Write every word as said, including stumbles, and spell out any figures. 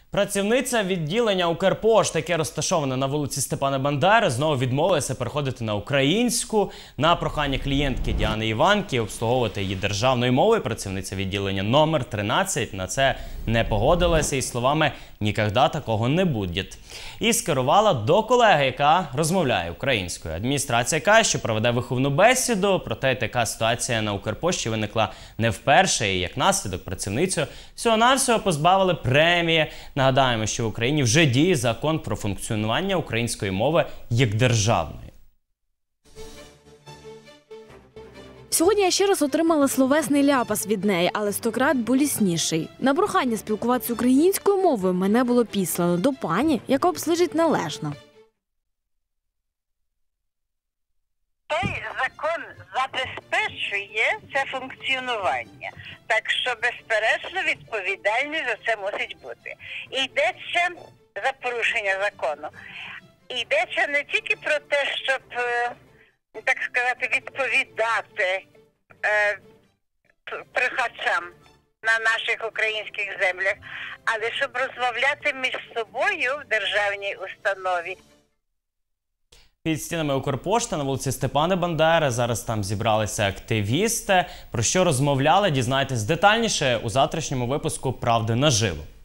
Працівниця відділення Укрпошти, яке розташоване на вулиці Степана Бандери, знову відмовилася переходити на українську. На прохання клієнтки Діани Іванки обслуговувати її державною мовою працівниця відділення номер тринадцять на це не погодилася і словами «ніколи такого не буде». І скерувала до колеги, яка розмовляє українською. Адміністрація каже, що проведе виховну бесіду, проте така ситуація на Укрпошті виникла не вперше, і як наслідок працівницю всього-навсього позбавили премії. Нагадаємо, що в Україні вже діє закон про функціонування української мови як державної. Сьогодні я ще раз отримала словесний ляпас від неї, але стократ болісніший. На прохання спілкуватися українською мовою мене було післано до пані, яка обслужить належно. Той закон забезпечує це функціонування. Так що, безперечно, відповідальність за це мусить бути. І йдеться за порушення закону. І йдеться не тільки про те, щоб, так сказати, відповідати е, прихачам на наших українських землях, але щоб розмовляти між собою в державній установі. Під стінами Укрпошти на вулиці Степана Бандери зараз там зібралися активісти. Про що розмовляли, дізнайтесь детальніше у завтрашньому випуску «Правди наживо».